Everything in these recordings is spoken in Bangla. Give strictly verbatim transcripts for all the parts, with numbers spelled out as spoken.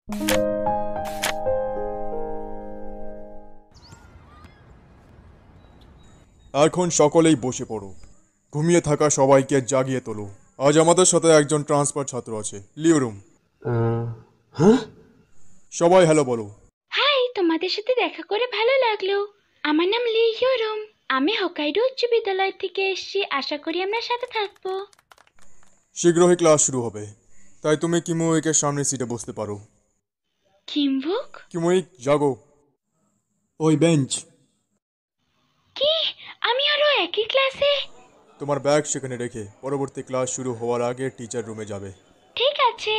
এখন সকলেই বসে পড়ো। ঘুমিয়ে থাকা সবাইকে জাগিয়ে তোলো। আজ আমাদের সাথে একজন ট্রান্সফার ছাত্র আছে, লিওরুম। হ্যাঁ, সবাই হ্যালো বলো। হাই, তোমাদের সাথে দেখা করে ভালো লাগলো। আমার নাম লিওরুম। আমি হোকাইডো উচ্চ বিদ্যালয় থেকে এসেছি। আশা করি আমরা সাথে থাকবো। শীঘ্রই ক্লাস শুরু হবে, তাই তুমি কিমুইকের সামনের সিটে বসতে পারো। কিমবুক? কিমুইক, জাগো। ওই বেঞ্চ। কি? আমি আরো একই ক্লাসে? তোমার ব্যাগ সেখানে রেখে পরবর্তী ক্লাস শুরু হওয়ার আগে টিচার রুমে যাবে। ঠিক আছে।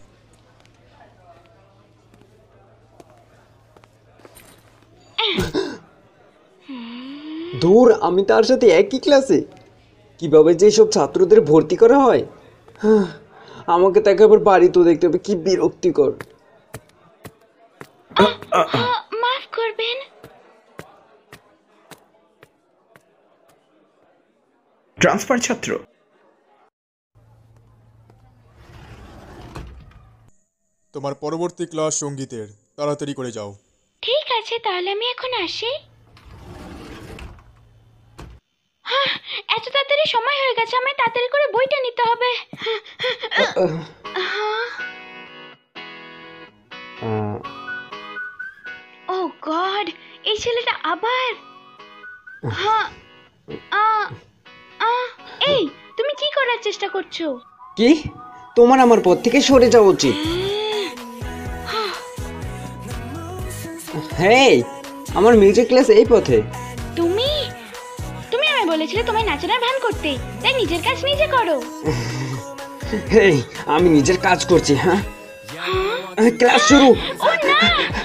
দূর, আমি তার সাথে একই ক্লাসে? কিভাবে যে সব ছাত্রদের ভর্তি করা হয়? হ্যাঁ, আমাকে তাকে আবার বাড়িতেও দেখতে হবে, কি বিরক্তিকর। মাফ করবেন। ট্রান্সফার ছাত্র। তোমার পরবর্তী ক্লাস সঙ্গীতের, তাড়াতাড়ি করে যাও। ঠিক আছে, তাহলে আমি এখন আসি। হ্যাঁ, এত তাড়াতাড়ি সময় হয়ে গেছে, আমায় তাড়াতাড়ি করে বইটা নিতে হবে। ও গড, এই ছেলেটা আবার। হ্যাঁ, এই তুমি কি করার চেষ্টা করছো? কি? তোমার আমার পথ থেকে সরে যাওয়া উচিত। হেই, আমার মিউজিক ক্লাস এই পথে। তুমি তুমি আমায় বলেছিলে তোমায় নাচানোর ভান করতে, তাই নিজের কাজ নিজে করো। হেই, আমি নিজের কাজ করছি। হ্যাঁ, ক্লাস শুরু। ও না,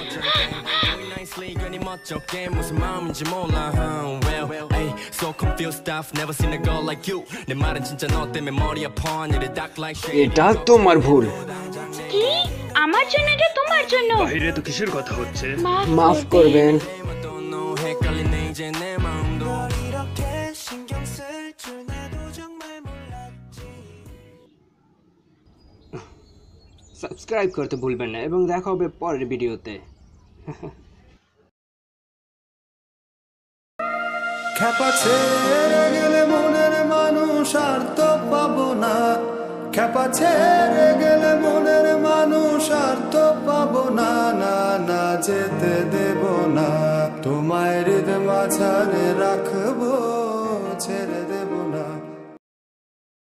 এটা তোমার ভুল। কি? আমার জন্য? এটা তোমার জন্য। বাইরে তো কিসের কথা হচ্ছে? মাফ করবেন। সাবস্ক্রাইব করতে ভুলবেন না এবং দেখা হবে পরের ভিডিওতে। খ্যাপা ছেড়ে গেলে মনের মানুষ আর তো পাবো না। খ্যাপা ছেড়ে গেলে মনের মানুষ আর তো পাবো না। না না, যেতে দেব না, তোমায় হৃদয় মাঝারে রাখবো।